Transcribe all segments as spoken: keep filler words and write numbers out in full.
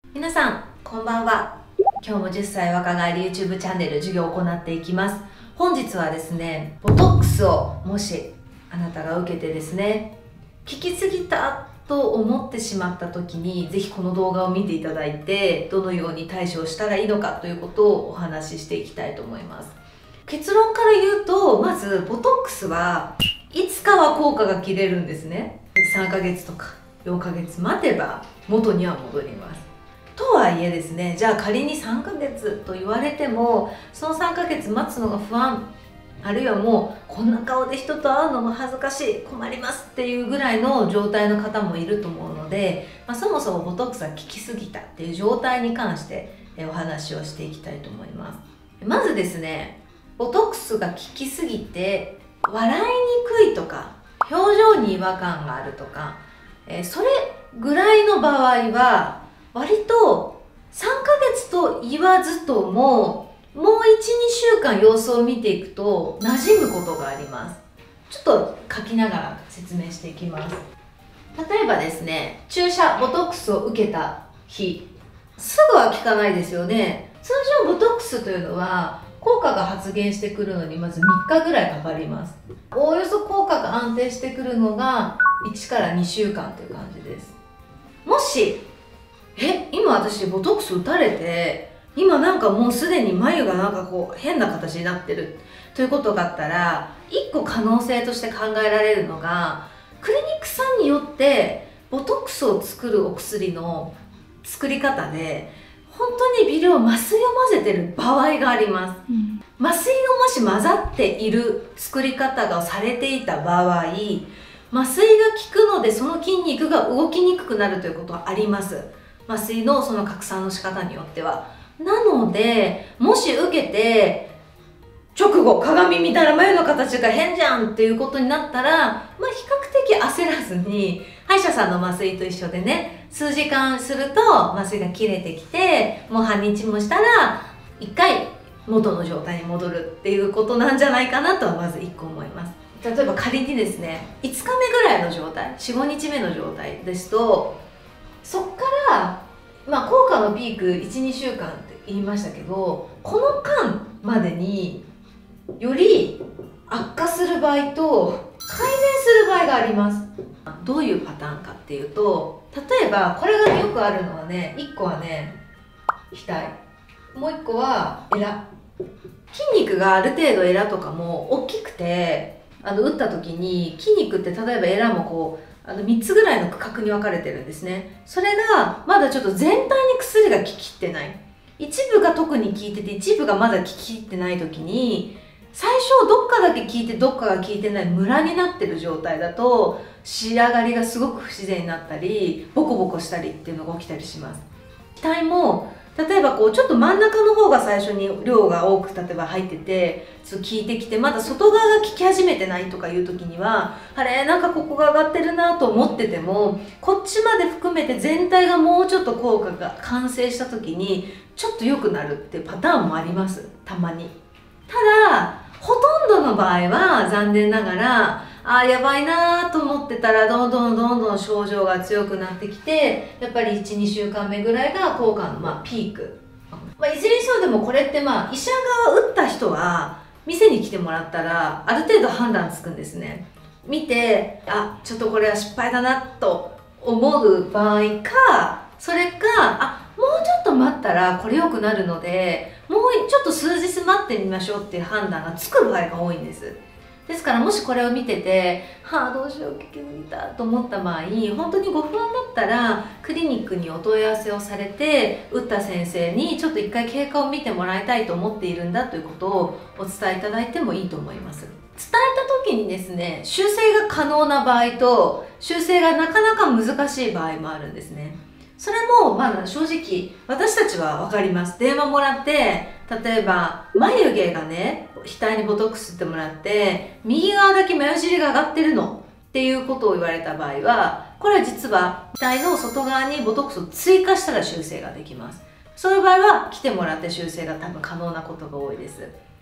皆さんこんばんは。今日もじゅっさい若返り YouTube チャンネル授業を行っていきます。本日はですね、ボトックスをもしあなたが受けてですね、効きすぎたと思ってしまった時にぜひこの動画を見ていただいて、どのように対処したらいいのかということをお話ししていきたいと思います。結論から言うと、まずボトックスはいつかは効果が切れるんですね。さんかげつとかよんかげつ待てば元には戻ります。とはいえですね、じゃあ仮にさんかげつと言われても、そのさんかげつ待つのが不安、あるいはもうこんな顔で人と会うのも恥ずかしい、困りますっていうぐらいの状態の方もいると思うので、まあ、そもそもボトックスが効きすぎたっていう状態に関してお話をしていきたいと思います。まずですね、ボトックスが効きすぎて笑いにくいとか表情に違和感があるとか、えそれぐらいの場合は割とさんかげつと言わずとももういち、にしゅうかん様子を見ていくと馴染むことがあります。ちょっと書きながら説明していきます。例えばですね、注射ボトックスを受けた日、すぐは効かないですよね。通常ボトックスというのは効果が発現してくるのにまずみっかぐらいかかります。おおよそ効果が安定してくるのがいちからにしゅうかんという感じです。もしえ今私ボトックス打たれて今なんかもうすでに眉がなんかこう変な形になってるということがあったら、いっこ可能性として考えられるのが、クリニックさんによってボトックスを作るお薬の作り方で本当に微量麻酔を混ぜてる場合があります、うん、麻酔がもし混ざっている作り方がされていた場合、麻酔が効くのでその筋肉が動きにくくなるということはあります。麻酔のその拡散の仕方によっては。なのでもし受けて直後鏡見たら眉の形が変じゃんっていうことになったら、まあ、比較的焦らずに歯医者さんの麻酔と一緒でね、数時間すると麻酔が切れてきて、もう半日もしたらいっかい元の状態に戻るっていうことなんじゃないかなとはまずいっこ思います。例えば仮にですね、いつかめぐらいの状態、よん、ごにちめの状態ですと、そっからまあ効果のピークいち、にしゅうかんって言いましたけど、この間までにより悪化する場合と改善する場合があります。どういうパターンかっていうと、例えばこれがよくあるのはね、いっこはね額、もういっこはエラ。筋肉がある程度エラとかも大きくて、あの打った時に筋肉って例えばエラもこうあのみっつぐらいの区画に分かれてるんですね。それがまだちょっと全体に薬が効ききってない、一部が特に効いてて一部がまだ効ききってない時に、最初どっかだけ効いてどっかが効いてないムラになってる状態だと仕上がりがすごく不自然になったりボコボコしたりっていうのが起きたりします。額も例えばこうちょっと真ん中の方が最初に量が多く例えば入っててちょっと効いてきて、まだ外側が効き始めてないとかいう時には、あれなんかここが上がってるなと思ってても、こっちまで含めて全体がもうちょっと効果が完成した時にちょっと良くなるっていうパターンもあります、たまに。ただほとんどの場合は残念ながら、あーやばいなと思ってたらどんどんどんどん症状が強くなってきて、やっぱりいち、にしゅうかんめぐらいが効果のまあピーク、まあ、いずれにしろでもこれってまあ医者が打った人は店に来てもらったらある程度判断つくんですね。見て、あちょっとこれは失敗だなと思う場合か、それかあもうちょっと待ったらこれ良くなるのでもうちょっと数日待ってみましょうっていう判断がつく場合が多いんです。ですからもしこれを見てて、はあどうしよう効きすぎたと思った場合、本当にご不安だったらクリニックにお問い合わせをされて、打った先生にちょっと一回経過を見てもらいたいと思っているんだということをお伝えいただいてもいいと思います。伝えた時にですね、修正が可能な場合と修正がなかなか難しい場合もあるんですね。それもまあ正直私たちは分かります。電話もらって、例えば眉毛がね額にボトックスってもらって右側だけ眉尻が上がってるのっていうことを言われた場合は、これは実は額の外側にボトックスを追加したら修正ができます。そういう場合は来てもらって修正が多分可能なことが多いです。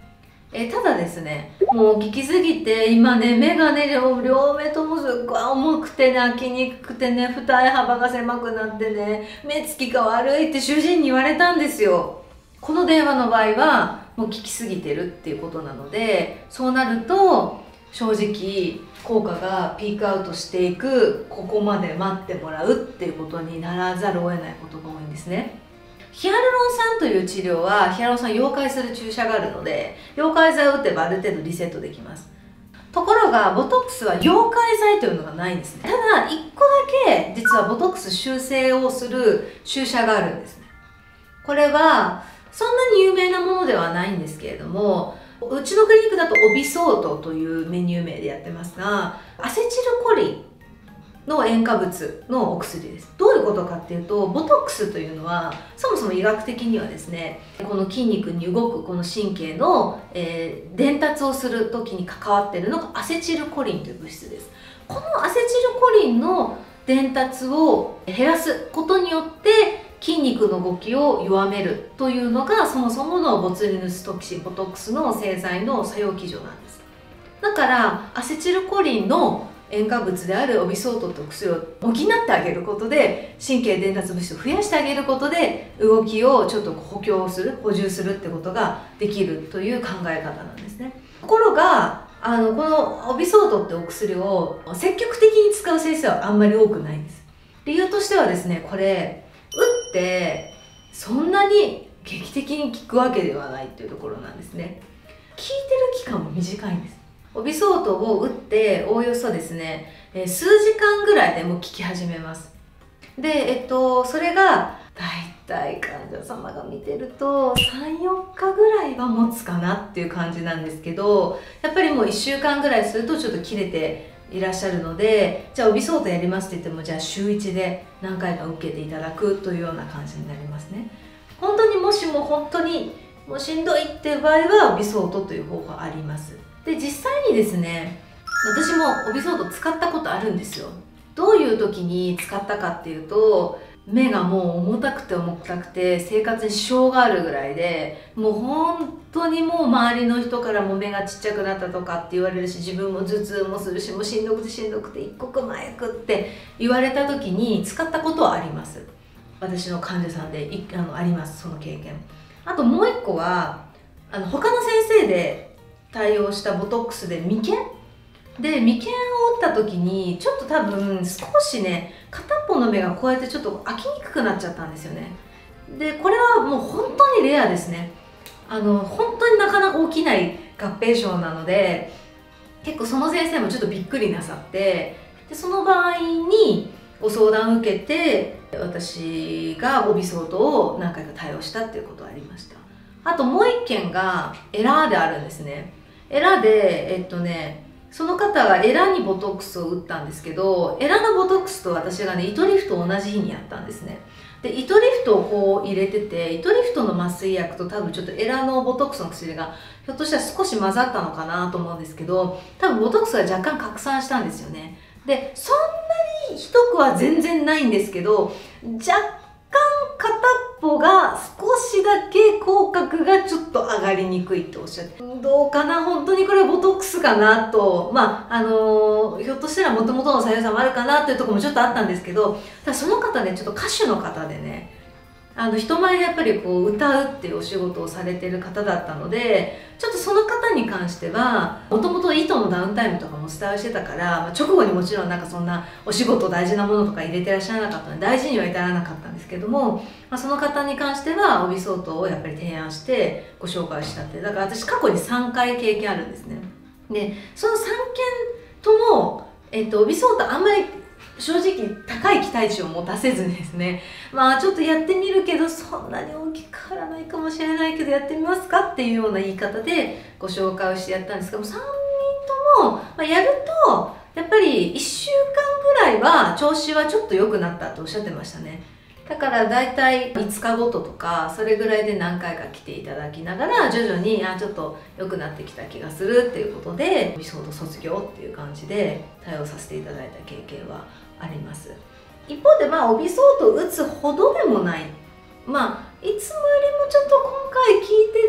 えーただですね、もう効きすぎて今ね、目がね、両両目ともすっごい重くてね、開きにくくてね、二重幅が狭くなってね、目つきが悪いって主治医に言われたんですよ。この電話の場合はもう効きすぎてるっていうことなので、そうなると正直効果がピークアウトしていく、ここまで待ってもらうっていうことにならざるを得ないことが多いんですね。ヒアルロン酸という治療はヒアルロン酸を溶解する注射があるので、溶解剤を打てばある程度リセットできます。ところがボトックスは溶解剤というのがないんですね。ただいっこだけ実はボトックス修正をする注射があるんですね。これはそんなに有名なものではないんですけれども、うちのクリニックだとオビソートというメニュー名でやってますが、アセチルコリンの塩化物のお薬です。どういうことかっていうと、ボトックスというのはそもそも医学的にはですね、この筋肉に動くこの神経の、えー、伝達をする時に関わっているのがアセチルコリンという物質です。このアセチルコリンの伝達を減らすことによって筋肉の動きを弱めるというのがそもそものボツリヌストキシンボトックスの製剤の作用基準なんです。だからアセチルコリンの塩化物であるオビソートと薬を補ってあげることで、神経伝達物質を増やしてあげることで動きをちょっと補強する補充するってことができるという考え方なんですね。ところがあのこのオビソートってお薬を積極的に使う先生はあんまり多くないんです。理由としてはですね、これ打ってそんなに劇的に効くわけではないっていうところなんですね。効いてる期間も短いんです。オビソートを打っておおよそですね、えー、数時間ぐらいでもう効き始めます。で、えっと、それがだいたい患者様が見てるとさん、よっかぐらいは持つかなっていう感じなんですけど、やっぱりもういっしゅうかんぐらいするとちょっと切れていらっしゃるので、じゃあオビソートやりますって言っても、じゃあ週いちで何回か受けていただくというような感じになりますね。本当にもしも本当にもうしんどいっていう場合はオビソートという方法あります。で、実際にですね、私もオビソート使ったことあるんですよ。どういう時に使ったかっていうと、目がもう重たくて重たくて生活に支障があるぐらいで、もう本当にもう周りの人からも目がちっちゃくなったとかって言われるし、自分も頭痛もするし、もうしんどくてしんどくて一刻も早くって言われた時に使ったことはあります。私の患者さんでいあのあります、その経験。あともう一個はあの他の先生で対応したボトックスで眉間で眉間を打った時にちょっと多分少しね、片っぽの目がこうやってちょっと開きにくくなっちゃったんですよね。でこれはもう本当にレアですね。あの本当になかなか起きない合併症なので、結構その先生もちょっとびっくりなさって、でその場合にご相談を受けて私がオビソートを何回か対応したっていうことはありました。あともう一件がエラーであるんですね。エラでえっとねその方がエラにボトックスを打ったんですけど、エラのボトックスと私がね糸リフトを同じ日にやったんですね。で糸リフトをこう入れてて、糸リフトの麻酔薬と多分ちょっとエラのボトックスの薬がひょっとしたら少し混ざったのかなと思うんですけど、多分ボトックスが若干拡散したんですよね。でそんなにひどくは全然ないんですけど、若干片っぽが少しだけ口角がちょっと上がりにくいっておっしゃって、どうかな、本当にこれボトックスかなと、まああのー、ひょっとしたらもともとの作用差もあるかなというところもちょっとあったんですけど、ただその方ねちょっと歌手の方でね、あの人前でやっぱりこう歌うっていうお仕事をされてる方だったので、ちょっとその方に関してはもともと糸のダウンタイムとかもスタイルしてたから、まあ、直後にもちろんなんかそんなお仕事大事なものとか入れてらっしゃらなかったので大事には至らなかったんですけども、まあ、その方に関してはオビソートをやっぱり提案してご紹介したって、だから私過去にさんかい経験あるんですね。でそのさんけんとも、えっと、オビソートあんまり正直高い期待値を持たせずにですね、まあちょっとやってみるけどそんなに大きく変わらないかもしれないけどやってみますかっていうような言い方でご紹介をしてやったんですけども、さんにんとも、まあ、やるとやっぱりいっしゅうかんぐらいは調子はちょっと良くなったとおっしゃってましたね。だからだいたいいつかごととかそれぐらいで何回か来ていただきながら徐々にあちょっと良くなってきた気がするっていうことでオビソート卒業っていう感じで対応させていただいた経験はあります。一方でまあオビソートを打つほどでもない、まあいつもよりもちょっと今回聞いてた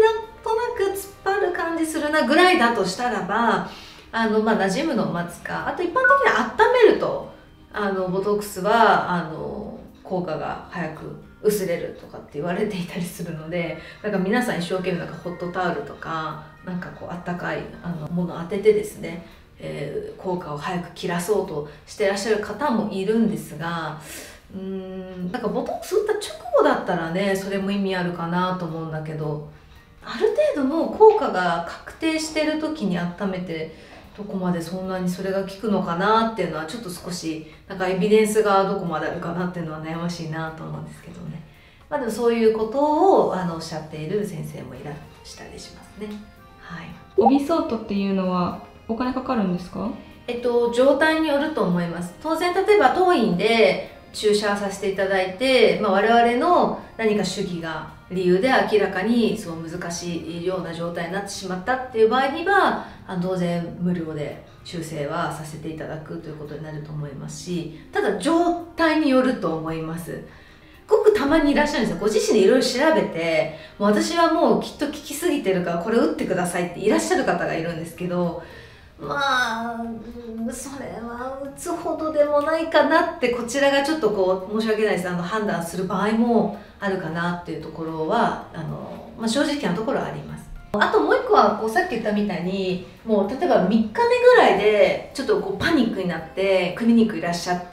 となく突っ張る感じするなぐらいだとしたらば、あのまあ馴染むのを待つか、あと一般的に温めるとあのボトックスはあの効果が早く薄れるとかって言われていたりするので、だから皆さん一生懸命なんかホットタオルとかなんかこうあったかいあのものを当ててですね、えー、効果を早く切らそうとしてらっしゃる方もいるんですが、うーんなんかボトックス打った直後だったらねそれも意味あるかなと思うんだけど、ある程度の効果が確定してる時に温めてどこまでそんなにそれが効くのかなっていうのはちょっと少しなんかエビデンスがどこまであるかなっていうのは悩ましいなと思うんですけどね。まあでもそういうことをあのおっしゃっている先生もいらっしゃったりしますね。はい。 帯ソートっていうのはお金かかるんですか？ えっと状態によると思います。当然例えば当院で注射させていただいて、まあ、我々の何か主義が理由で明らかにそう難しいような状態になってしまったっていう場合にはあの当然無料で修正はさせていただくということになると思いますし、ただ状態によると思います。ごくたまにいらっしゃるんですよ。ご自身でいろいろ調べて、もう私はもうきっと効きすぎてるからこれ打ってくださいっていらっしゃる方がいるんですけど、まあそれは打つほどでもないかなってこちらがちょっとこう申し訳ないです、あの判断する場合もあるかなっていうところはあの、まあ、正直なところはあります。あともう一個はこうさっき言ったみたいにもう例えばみっかめぐらいでちょっとこうパニックになってクリニックいらっしゃって、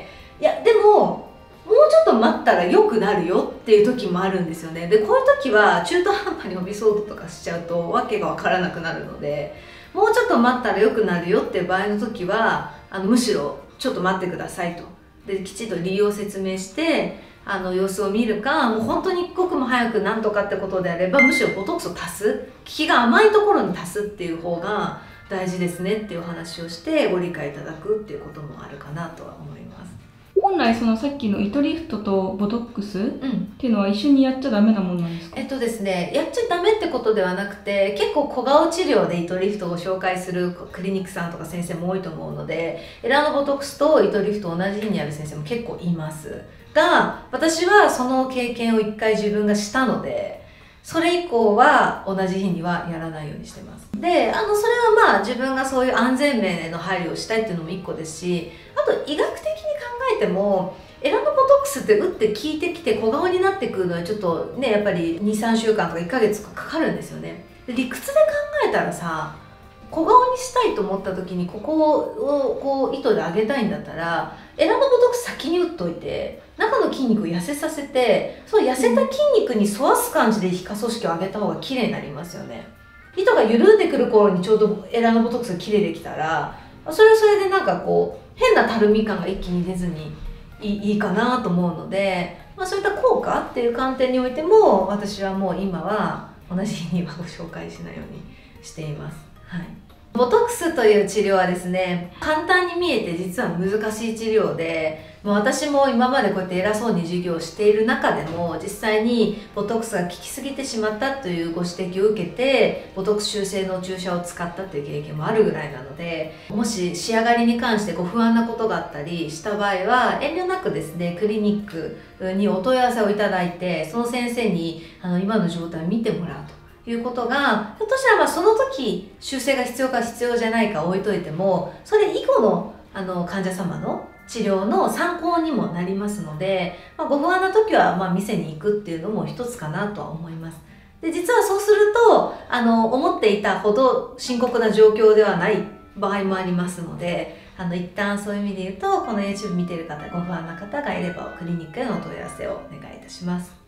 いやでももうちょっと待ったら良くなるよっていう時もあるんですよね。でこういう時は中途半端に帯ソートとかしちゃうとわけが分からなくなるので、もうちょっと待ったら良くなるよっていう場合の時はあのむしろちょっと待ってくださいと。できちんと理由を説明してあの様子を見るか、もう本当に一刻も早くなんとかってことであればむしろボトックスを足す、効きが甘いところに足すっていう方が大事ですねっていうお話をしてご理解いただくっていうこともあるかなとは思います。 本来そのさっきの糸リフトとボトックスっうんていうのは一緒にやっちゃダメなもんなんですか？ えっとですね、やっちゃダメってことではなくて、結構小顔治療で糸リフトを紹介するクリニックさんとか先生も多いと思うので、エラーノボトックスと糸リフト同じ日にやる先生も結構いますが、私はその経験を一回自分がしたので、それ以降は同じ日にはやらないようにしてます。で、あのそれはまあ自分がそういう安全面への配慮をしたいっていうのも一個ですし、あと医学的に考えてもエラノボトックスって打って効いてきて小顔になってくるのはちょっとねやっぱりにさんしゅうかんとかいっかげつとかかかるんですよね。で理屈で考えたらさ、小顔にしたいと思った時にここをこう糸で上げたいんだったらエラノボトックス先に打っといて中の筋肉を痩せさせて、その痩せた筋肉に沿わす感じで皮下組織を上げた方が綺麗になりますよね。糸が緩んでくる頃にちょうどエラノボトックスが綺麗できたら、それはそれでなんかこう変なたるみ感が一気に出ずにいい、いいかなと思うので、まあ、そういった効果っていう観点においても私はもう今は同じ日にはご紹介しないようにしています。はい、ボトックスという治療はですね、簡単に見えて実は難しい治療で、もう私も今までこうやって偉そうに授業をしている中でも実際にボトックスが効きすぎてしまったというご指摘を受けてボトックス修正の注射を使ったという経験もあるぐらいなので、もし仕上がりに関してご不安なことがあったりした場合は遠慮なくですねクリニックにお問い合わせをいただいて、その先生にあの今の状態を見てもらうということが、ひょっとしたらまあその時修正が必要か必要じゃないか置いといても、それ以後のあの患者様の治療の参考にもなりますので、まあ、ご不安な時はまあ店に行くっていうのも一つかなとは思います。で実はそうするとあの思っていたほど深刻な状況ではない場合もありますので、あの一旦そういう意味で言うとこの YouTube 見ている方、ご不安な方がいればクリニックへのお問い合わせをお願いいたします。